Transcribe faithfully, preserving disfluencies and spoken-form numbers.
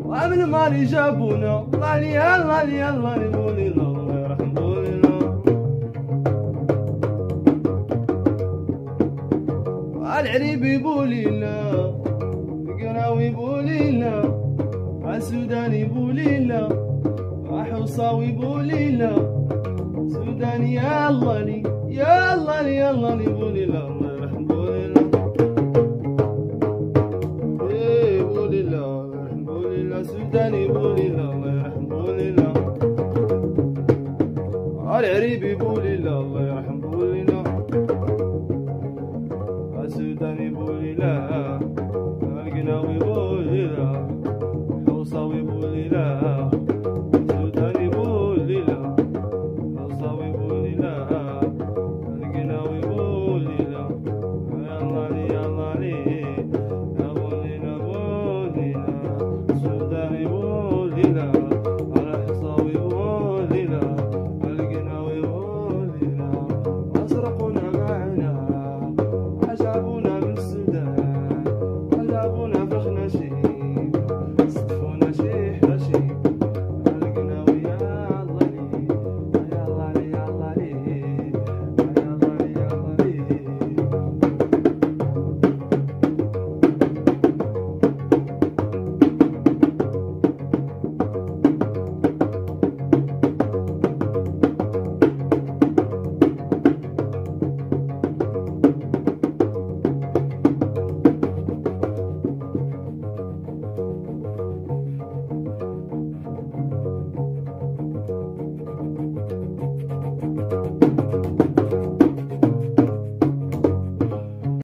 وقبل ما جابونا الله لي الله لي الله لي بولي الله يرحم بولينا. العريبي بولينا، القراوي بولينا، السوداني بولينا، حوصاوي بولينا، سوداني يا الله لي يا الله لي يا الله لي بولينا الله يرحم بولينا. ايه بولينا الله يرحم بولينا، سوداني بولينا الله يرحم بولينا. العريبي بولينا الله يرحم بولينا، السوداني بولينا، القناوي بولينا، حوصاوي بولينا،